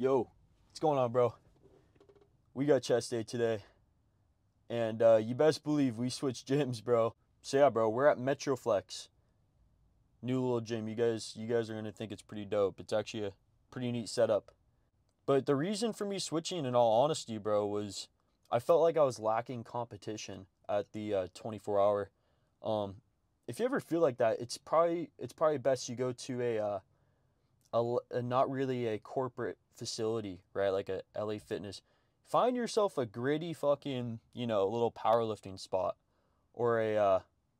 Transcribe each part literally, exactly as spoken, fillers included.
Yo, what's going on, bro? We got chest day today, and uh, you best believe we switched gyms, bro. So yeah, bro, we're at Metroflex, new little gym. You guys, you guys are gonna think it's pretty dope. It's actually a pretty neat setup. But the reason for me switching, in all honesty, bro, was I felt like I was lacking competition at the uh, twenty-four hour. Um, if you ever feel like that, it's probably it's probably best you go to a uh, a, a not really a corporate facility, right? Like a L A Fitness. Find yourself a gritty fucking, you know, little powerlifting spot or a uh,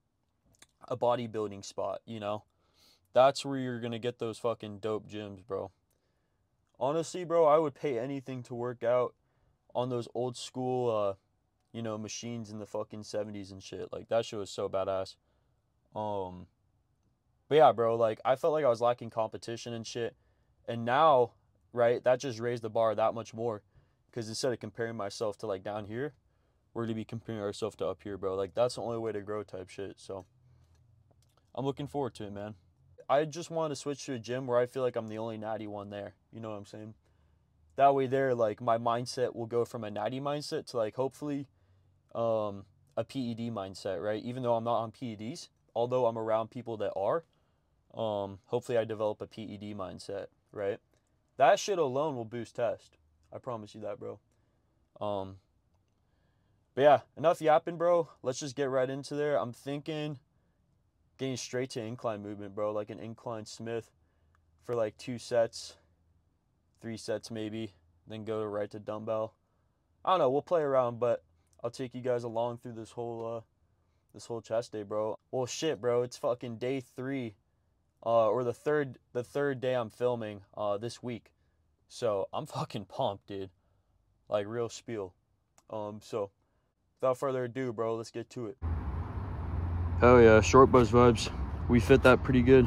a bodybuilding spot, you know. That's where you're going to get those fucking dope gyms, bro. Honestly, bro, I would pay anything to work out on those old school uh, you know, machines in the fucking seventies and shit. Like that shit was so badass. Um But yeah, bro, like I felt like I was lacking competition and shit. And now, right, that just raised the bar that much more. Because instead of comparing myself to like down here, we're gonna be comparing ourselves to up here, bro. Like that's the only way to grow type shit. So I'm looking forward to it, man. I just want to switch to a gym where I feel like I'm the only natty one there. You know what I'm saying? That way there, like my mindset will go from a natty mindset to like hopefully um, a P E D mindset, right? Even though I'm not on P E Ds, although I'm around people that are, um, hopefully I develop a P E D mindset, right? That shit alone will boost test. I promise you that, bro. Um, but yeah, enough yapping, bro. Let's just get right into there. I'm thinking getting straight to incline movement, bro. Like an incline Smith for like two sets, three sets maybe. Then go to right to dumbbell. I don't know. We'll play around, but I'll take you guys along through this whole uh, this whole chest day, bro. Well, shit, bro. It's fucking day three, uh, or the third the third day I'm filming uh, this week. So I'm fucking pumped, dude. Like real spiel. Um, so without further ado, bro, let's get to it. Hell yeah, short buzz vibes. We fit that pretty good.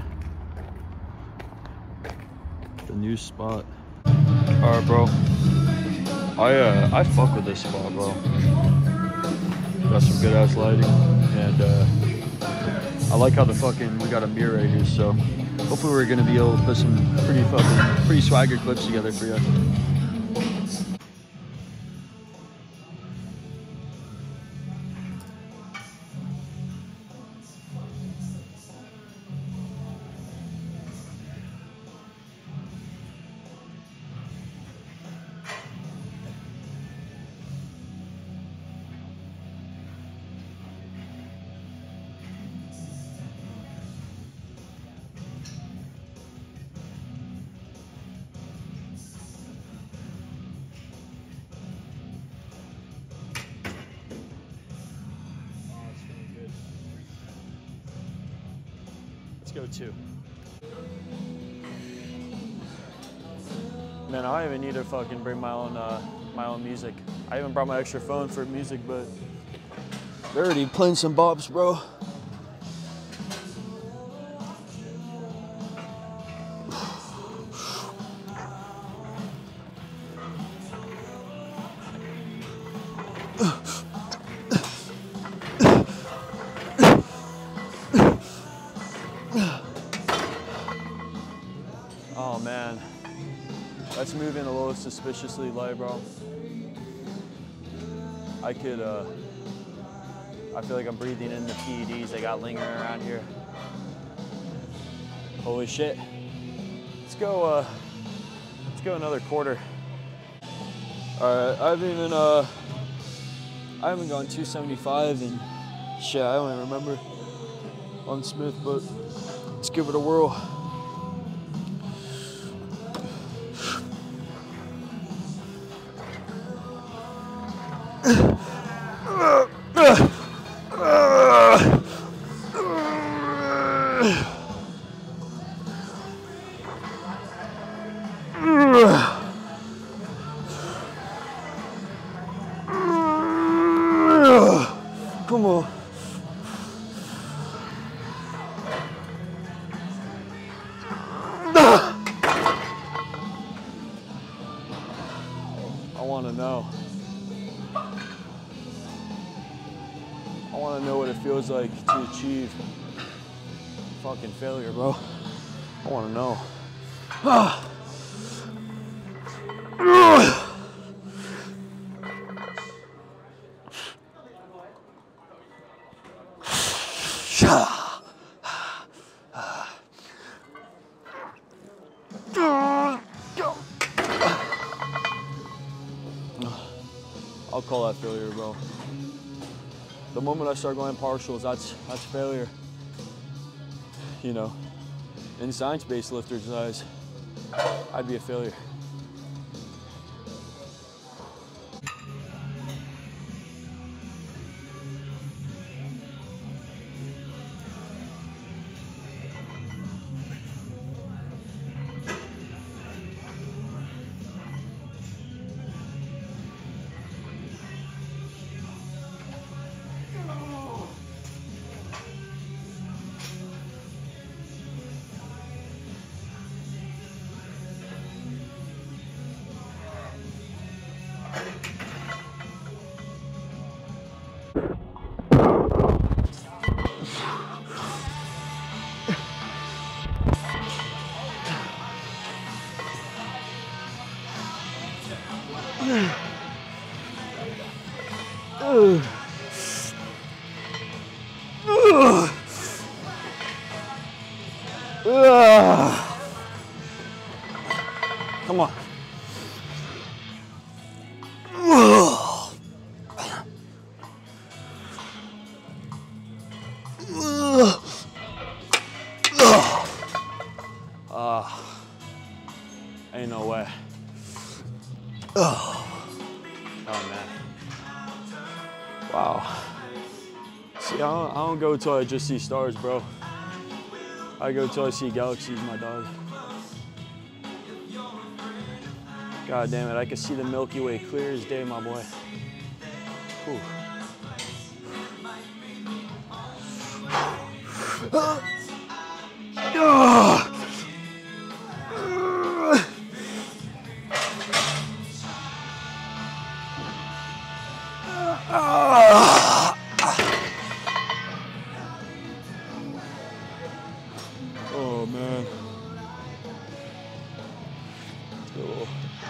The new spot. All right, bro. I uh, I fuck with this spot, bro. Got some good ass lighting, and uh, I like how the fucking we got a mirror right here. So hopefully we're gonna be able to put some pretty fucking pretty swagger clips together for you. Go to. Man, I don't even need to fucking bring my own uh, my own music. I even brought my extra phone for music, but they're already playing some bops, bro. Oh man, that's moving a little suspiciously light, bro. I could, uh, I feel like I'm breathing in the P E Ds I got lingering around here. Holy shit. Let's go, uh, let's go another quarter. All right, I haven't even, uh, I haven't gone two seventy-five and shit, I don't even remember on Smith, but let's give it a whirl. Come on. I want to know. I want to know what it feels like to achieve fucking failure, bro. I want to know. I'll call that failure, bro. The moment I start going partials, that's that's failure. You know, in science-based lifters' eyes, I'd be a failure. Come on. Ah, ain't no way. Oh, man. Wow. See, I don't, I don't go till I just see stars, bro. I go till I see galaxies, my dog. God damn it, I can see the Milky Way clear as day, my boy. Whew. Oh man. Oh.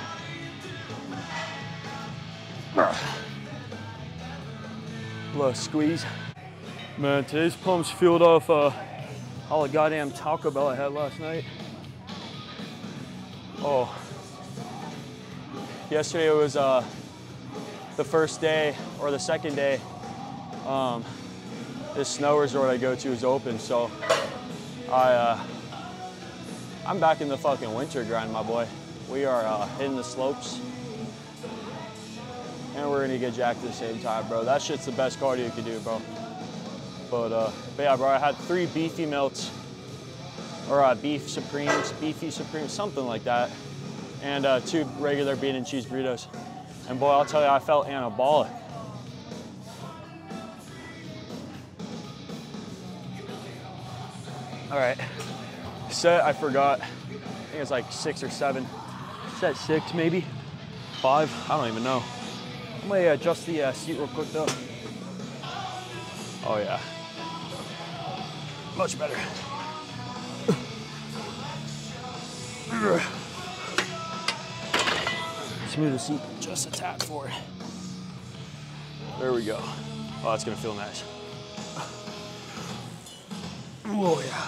Little squeeze. Man, today's pump's fueled off uh, all the goddamn Taco Bell I had last night. Oh. Yesterday was uh, the first day, or the second day, um, this snow resort I go to is open, so I, uh, I'm back in the fucking winter grind, my boy. We are uh, hitting the slopes, and we're gonna get jacked at the same time, bro. That shit's the best cardio you can do, bro. But, uh, but yeah, bro, I had three beefy melts, or uh, beef supremes, beefy supremes, something like that, and uh, two regular bean and cheese burritos. And boy, I'll tell you, I felt anabolic. All right, set, I forgot. I think it's like six or seven. Set six, maybe? Five? I don't even know. I'm gonna adjust the uh, seat real quick though. Oh yeah. Much better. Smooth the seat just a tap forward. There we go. Oh, that's gonna feel nice. Oh yeah.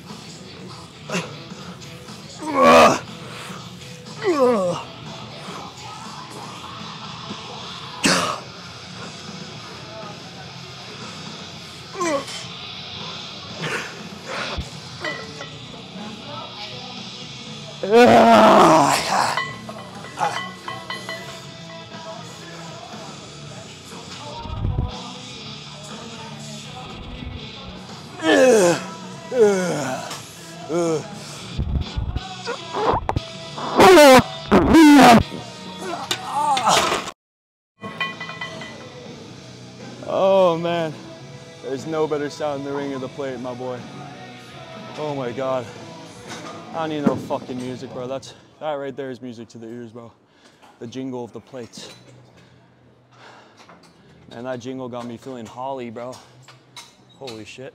Oh man, there's no better sound in the ring of the plate, my boy. Oh my God. I don't need no fucking music, bro. That's, that right there is music to the ears, bro. The jingle of the plates. Man, that jingle got me feeling holly, bro. Holy shit.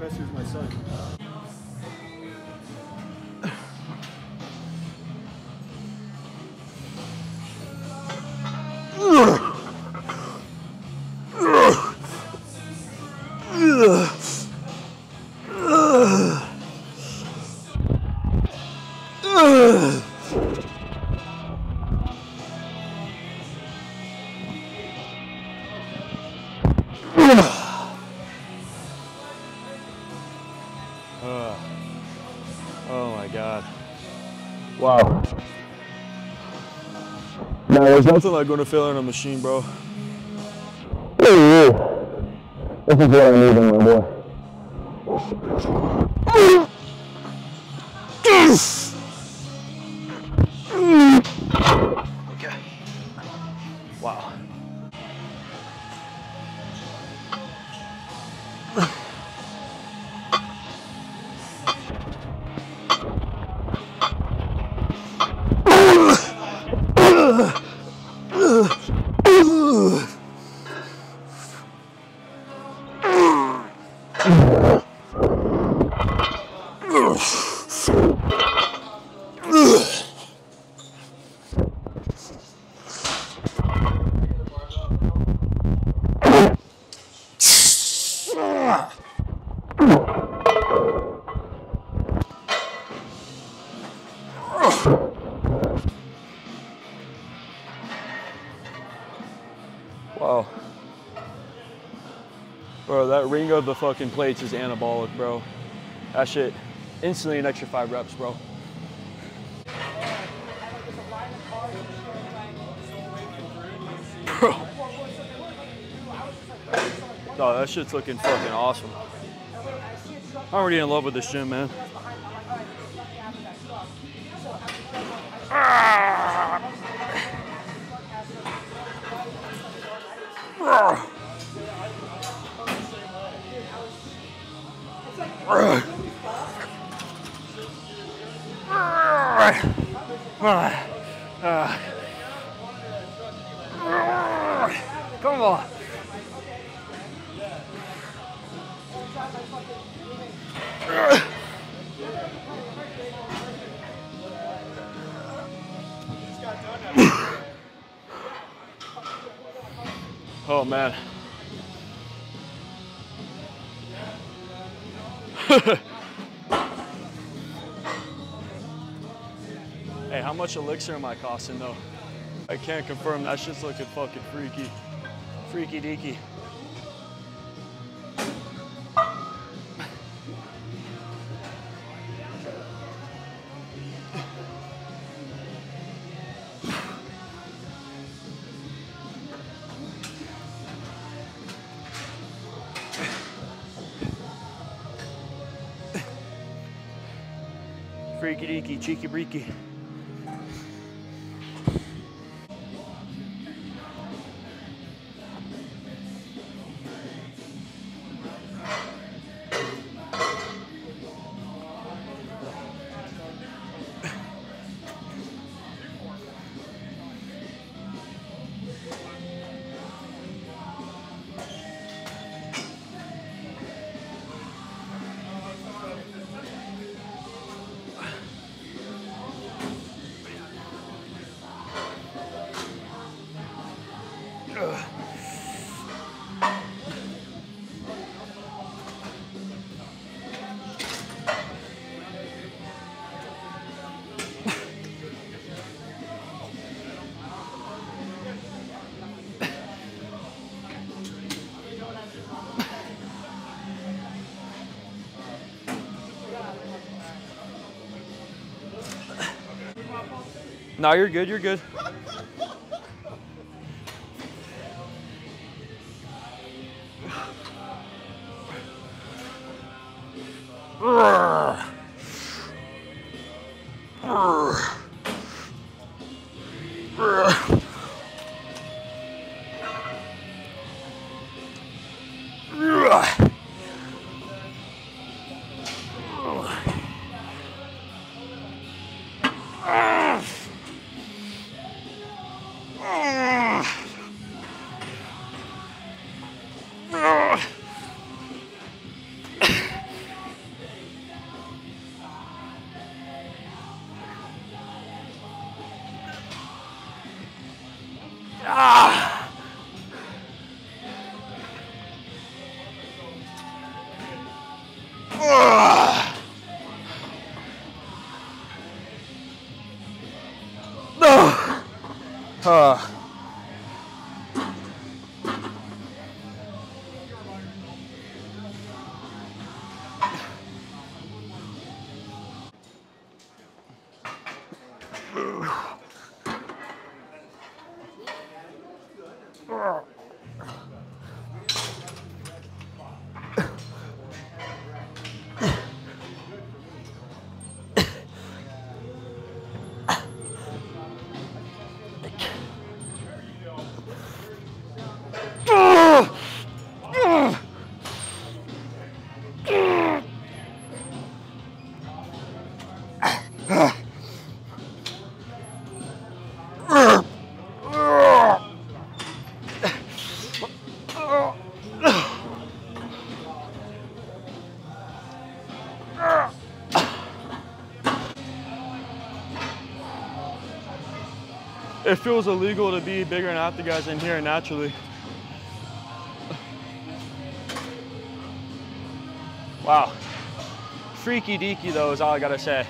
Pressure's my son. Uh, oh my God. Wow. No, there's nothing like going to fail on a machine, bro. This is what I'm needing, my boy. Okay. Wow. Wow. Bro, that ring of the fucking plates is anabolic, bro. That shit, instantly an extra five reps, bro. Bro. Oh, that shit's looking fucking awesome. I'm already in love with this gym, man. Ah. Ah. Come on. Oh man. Hey, how much elixir am I costing though? I can't confirm. That shit's looking fucking freaky. Freaky deaky. Freaky deaky, cheeky breaky. No, you're good, you're good. Ah! Ah! Ah! Ah! It feels illegal to be bigger and out the guys in here naturally. Wow. Freaky deaky though is all I gotta say.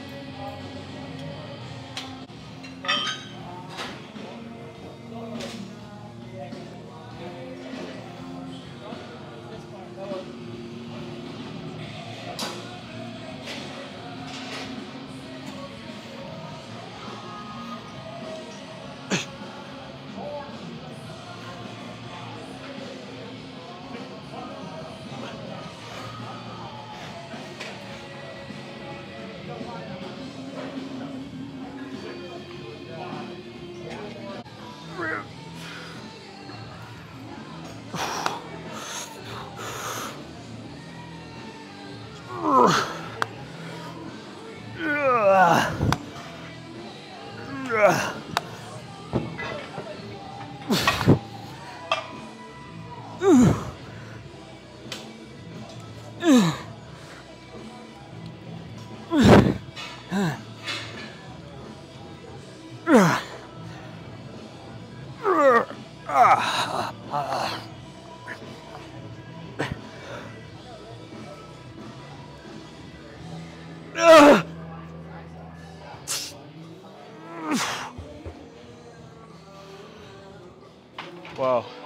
Wow.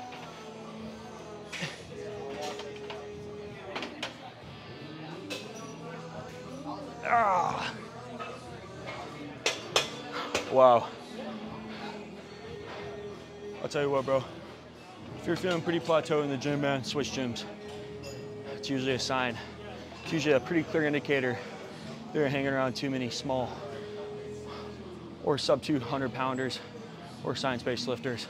Ah. Wow. I'll tell you what, bro. If you're feeling pretty plateaued in the gym, man, switch gyms. It's usually a sign. It's usually a pretty clear indicator they're hanging around too many small or sub two hundred pounders or science-based lifters.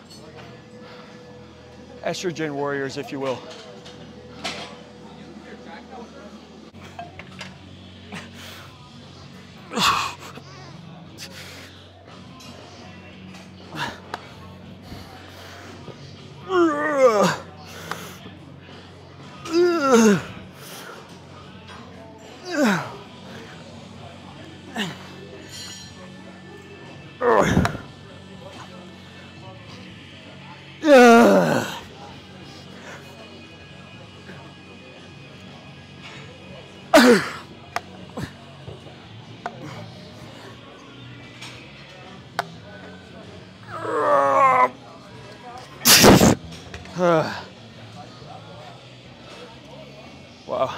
Estrogen warriors, if you will. Wow.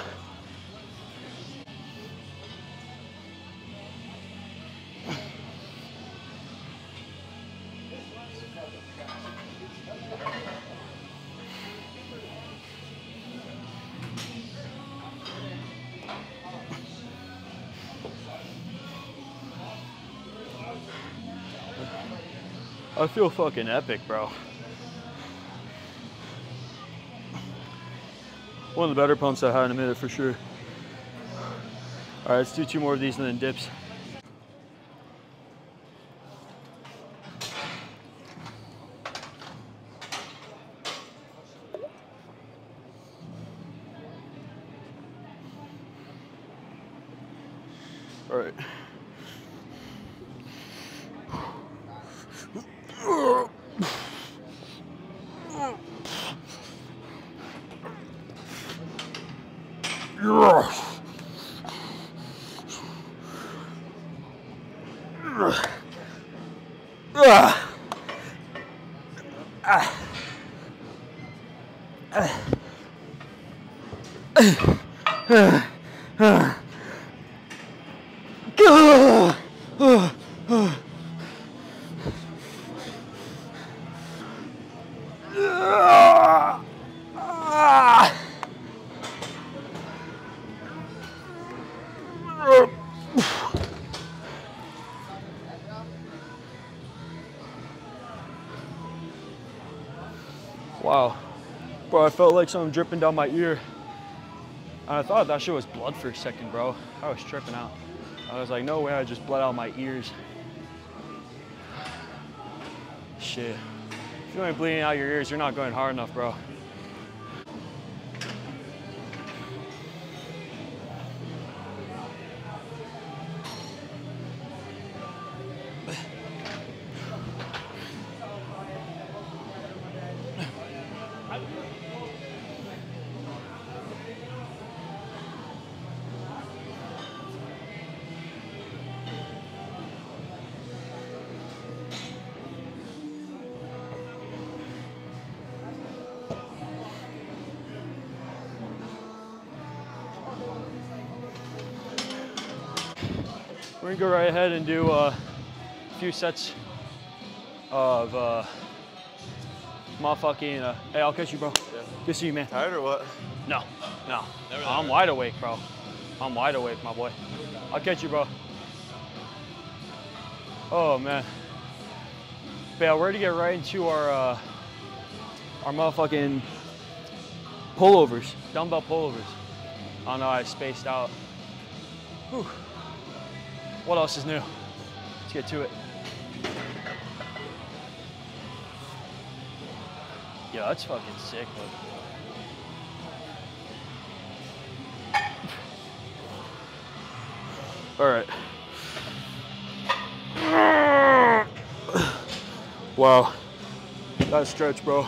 I feel fucking epic, bro. One of the better pumps I've had in a minute for sure. All right, let's do two more of these and then dips. All right. Ah. Ah. Ah. Ah. Ah. Ah. Ah. Wow, bro, I felt like something dripping down my ear. And I thought that shit was blood for a second, bro. I was tripping out. I was like, no way, I just bled out my ears. Shit. If you ain't bleeding out your ears, you're not going hard enough, bro. We're gonna go right ahead and do uh, a few sets of uh, motherfucking, uh, hey, I'll catch you, bro. Yeah. Good to see you, man. Tired or what? No, no. Never I'm there. wide awake, bro. I'm wide awake, my boy. I'll catch you, bro. Oh, man. But yeah, we're gonna get right into our, uh, our motherfucking pullovers, dumbbell pullovers. I don't know, I spaced out. Whew. What else is new? Let's get to it. Yeah, that's fucking sick, look. All right. Wow, that stretch, bro.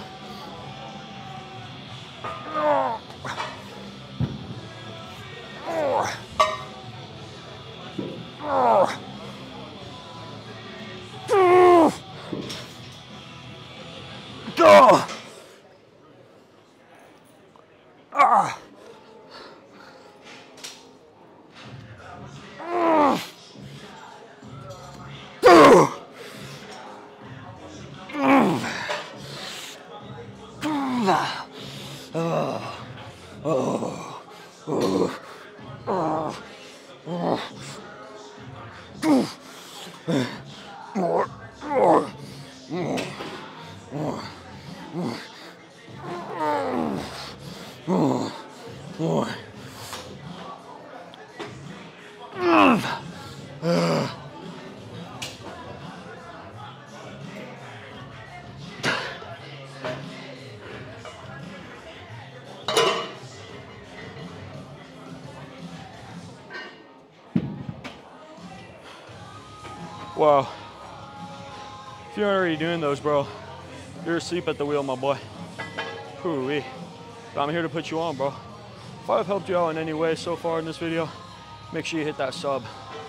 Wow. If you're already doing those, bro, you're asleep at the wheel, my boy. Hoo-wee. But I'm here to put you on, bro. If I've helped you out in any way so far in this video, make sure you hit that sub.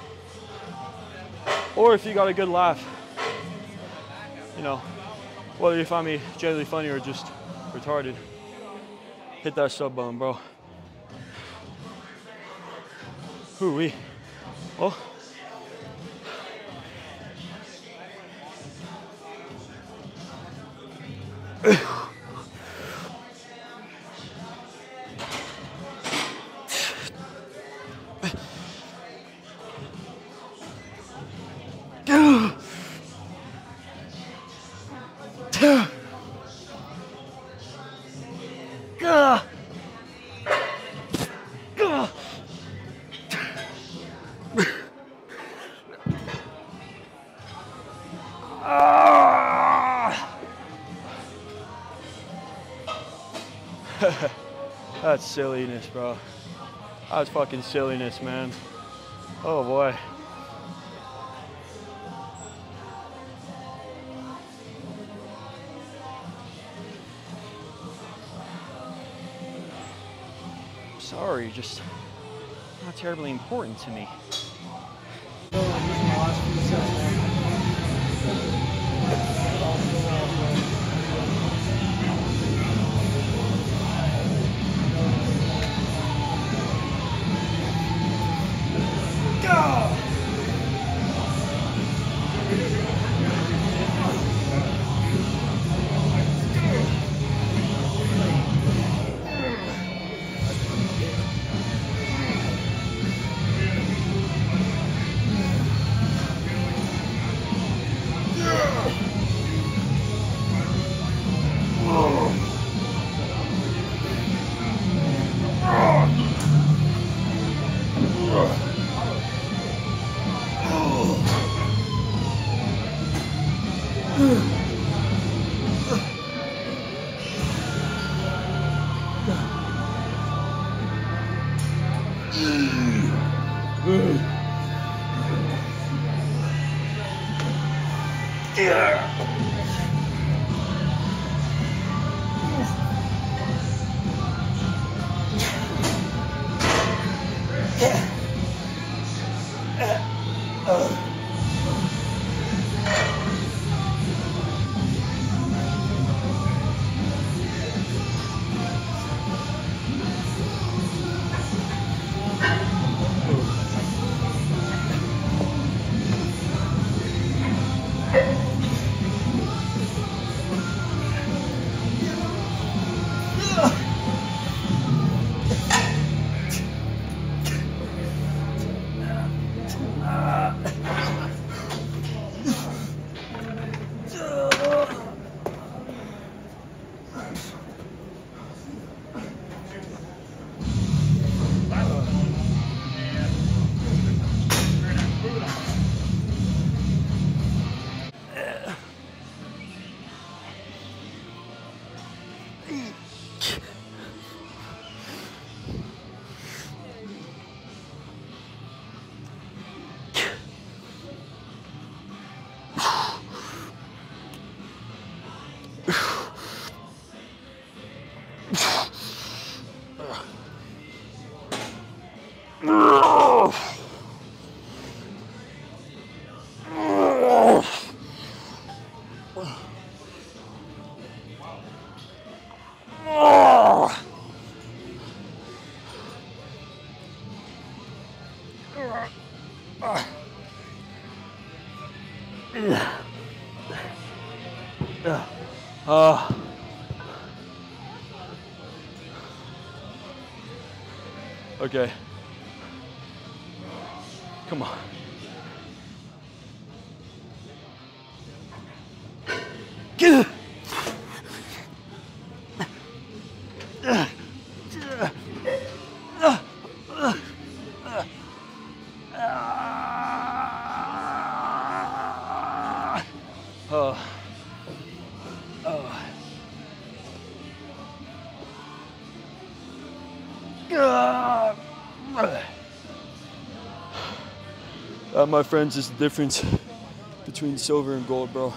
Or if you got a good laugh, you know, whether you find me generally funny or just retarded, hit that sub button, bro. Hoo-wee. Well, that's silliness, bro. That's fucking silliness, man. Oh boy. Sorry, just not terribly important to me. Uh, okay. Come on. Get Uh, uh. That, my friends, is the difference between silver and gold, bro.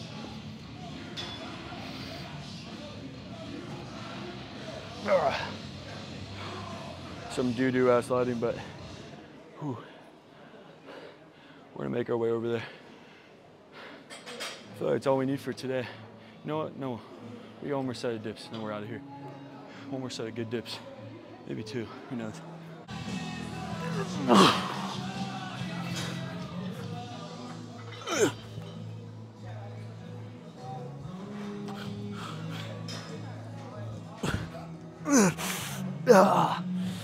Some doo-doo ass lighting, but whew, we're gonna make our way over there. I feel like it's all we need for today. You know what? No, we got one more set of dips, and then we're out of here. One more set of good dips, maybe two. Who knows? Ah.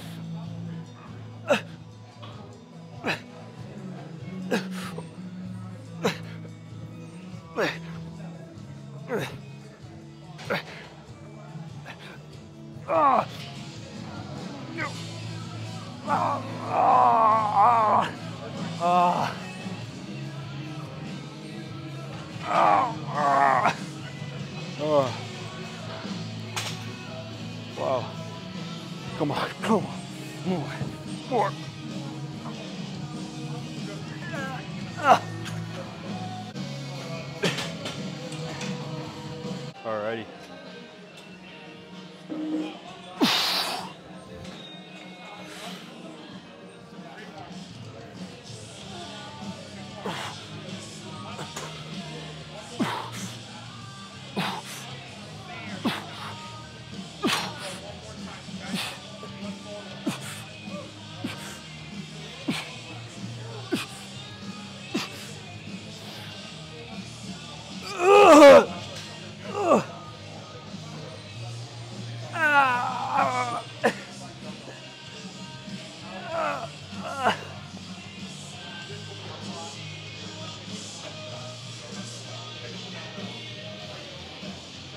Ah. Ah. Ah. Ah. Oh. Wow. Come on, come on. More. More. Ah. Alrighty.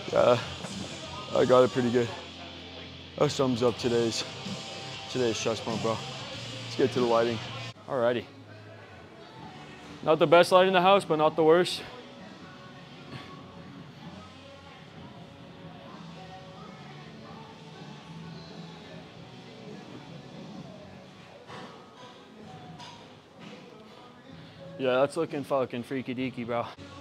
Yeah, I got it pretty good. That sums up today's today's chest pump, bro. Let's get to the lighting. Alrighty. Not the best light in the house, but not the worst. Yeah, that's looking fucking freaky deaky, bro.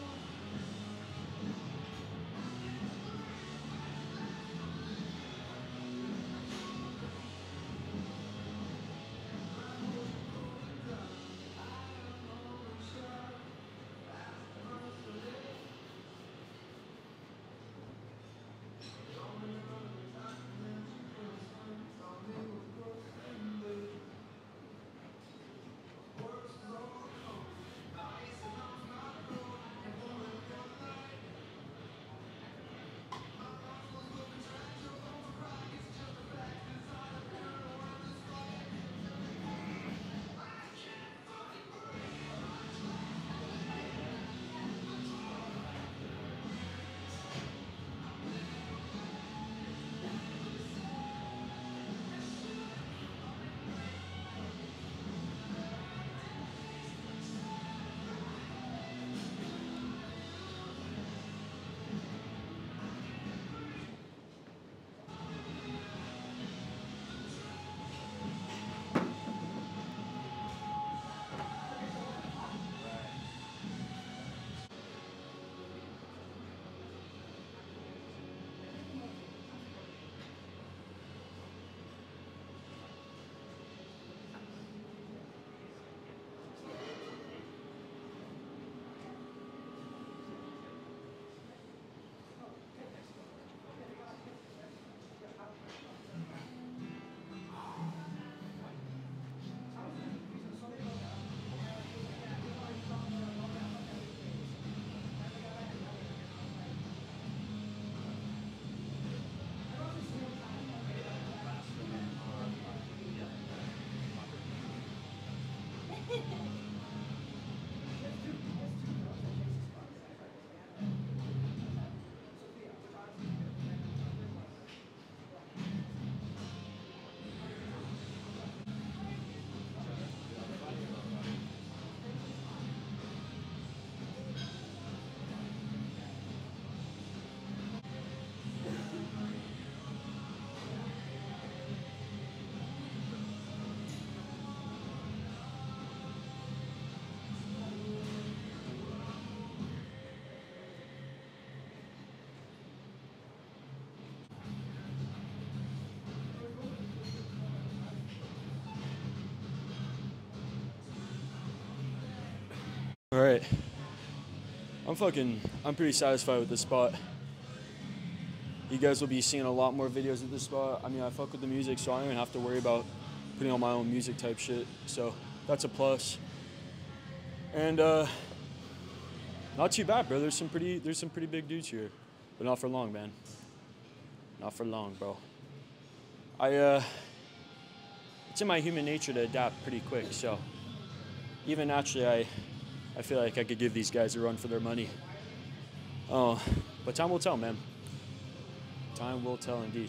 All right. I'm fucking, I'm pretty satisfied with this spot. You guys will be seeing a lot more videos at this spot. I mean, I fuck with the music, so I don't even have to worry about putting on my own music type shit. So that's a plus. And uh, not too bad, bro. There's some pretty, there's some pretty big dudes here, but not for long, man. Not for long, bro. I, uh, it's in my human nature to adapt pretty quick. So even naturally, I, I feel like I could give these guys a run for their money. Oh, but time will tell, man. Time will tell indeed.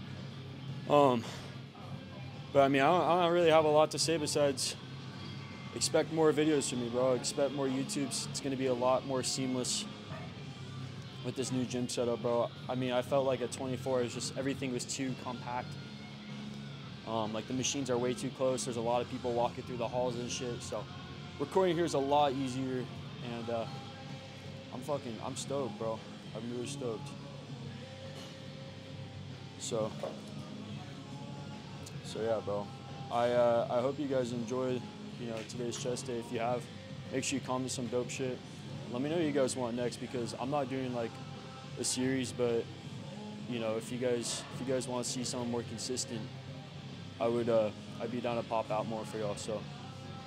Um, but I mean, I don't, I don't really have a lot to say besides expect more videos from me, bro. Expect more YouTubes. It's gonna be a lot more seamless with this new gym setup, bro. I mean, I felt like at twenty-four, it was just everything was too compact. Um, like the machines are way too close. There's a lot of people walking through the halls and shit. So recording here is a lot easier, and uh, I'm fucking, I'm stoked, bro. I'm really stoked. So, so yeah, bro. I uh, I hope you guys enjoyed, you know, today's chest day. If you have, make sure you comment some dope shit. Let me know what you guys want next, because I'm not doing like a series, but you know, if you guys if you guys want to see something more consistent, I would uh, I'd be down to pop out more for y'all. So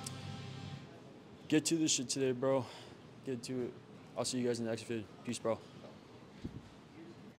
get to this shit today, bro. Get to it. I'll see you guys in the next video. Peace, bro.